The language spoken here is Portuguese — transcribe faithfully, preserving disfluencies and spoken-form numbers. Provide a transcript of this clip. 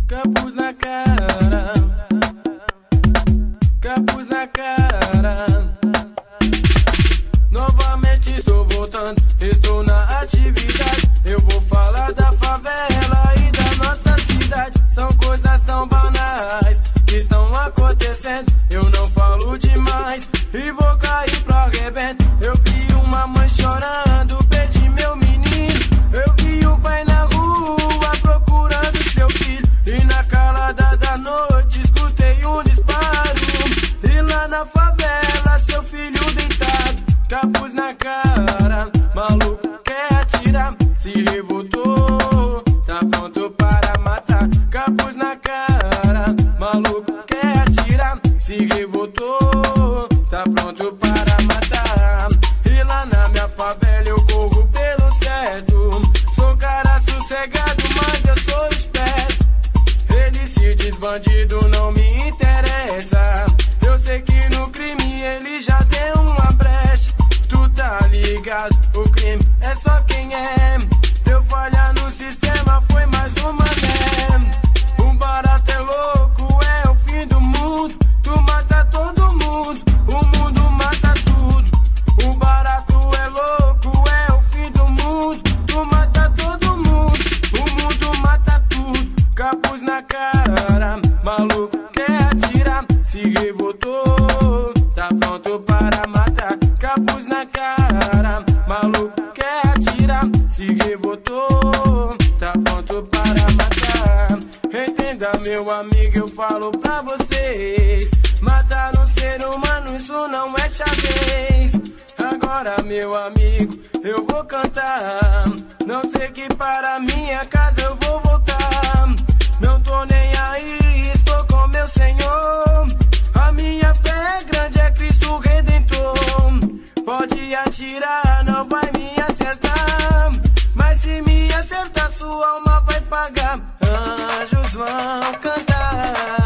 Capuz na cara, capuz na cara. Novamente estou voltando, estou na atividade. Eu vou falar da favela e da nossa cidade. São coisas tão banais que estão acontecendo. Eu não falo demais e vou cair pro arrebento. Eu vi uma mãe chorando, perdi meu menino. Eu vi um pai na rua procurando seu filho. E na calada da noite escutei um disparo. E lá na favela seu filho deitado, capuz na cara, maluco quer atirar. Se revoltou, tá pronto para matar. Capuz na cara, maluco quer atirar. Se revoltou, tá pronto para matar. E lá na minha favela eu corro pelo certo. Sou cara sossegado, mas eu sou esperto. Ele se diz bandido, não me interessa. Eu sei que no crime ele já deu uma brecha. Tu tá ligado, o crime é só quem é. Eu falhar no sistema foi mais uma né. Um barato é louco, é o fim do mundo. Tu mata todo mundo, o mundo mata tudo. Um barato é louco, é o fim do mundo. Tu mata todo mundo, o mundo mata tudo. Capuz na cara, maluco quer atirar. Se revoltou, tá pronto para matar. Capuz na cara, maluco quer atirar. Se revoltou, tá pronto para matar. Entenda, meu amigo, eu falo pra vocês. Matar um ser humano, isso não é xadrez. Agora, meu amigo, eu vou cantar. Não sei que para minha casa eu vou voltar. Não tô nem aí, estou com meu Senhor. A minha fé é grande, é Cristo Redentor. Pode atirar, não vai me acertar. Mas se me acertar, sua alma vai pagar. Anjos vão cantar.